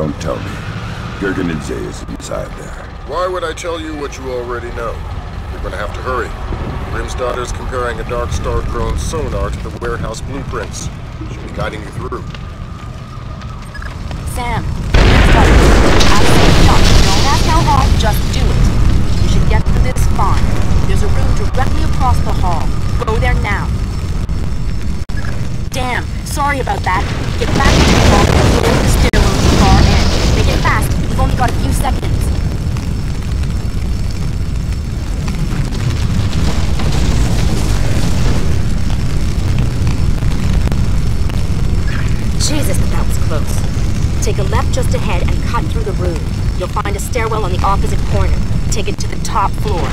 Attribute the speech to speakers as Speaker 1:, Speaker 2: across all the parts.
Speaker 1: Don't tell me. Gergenidze is inside there.
Speaker 2: Why would I tell you what you already know? You're gonna have to hurry. Grimsdotter's comparing a Dark Star drone sonar to the warehouse blueprints. She'll be guiding you through.
Speaker 3: Sam, don't ask how hard, just do it. You should get through this fine. There's a room directly across the hall. Go there now. Damn, sorry about that. Get back to the hall and go to the stairwell at the far end. Make it fast, we've only got a few seconds. Jesus, that was close. Take a left just ahead and cut through the room. You'll find a stairwell on the opposite corner. Take it to the top floor.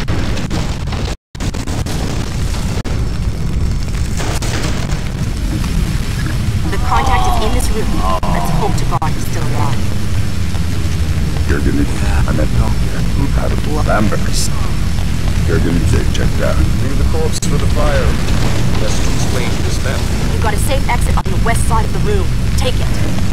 Speaker 3: The contact is in this room. Let's hope to God he's still alive.
Speaker 1: Gergenidze, I'm at Lambers. Gergenidze checked out.
Speaker 2: Leave the corpse for the fire. Best to explain this map.
Speaker 3: You've got a safe exit on the west side of the room. Take it.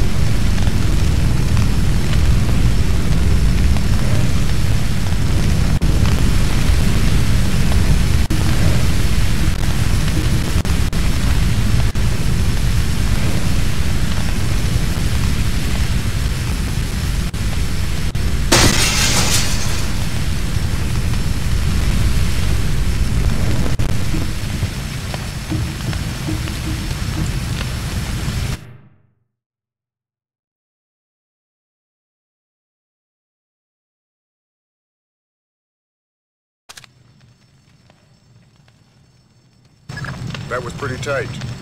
Speaker 2: That was pretty tight.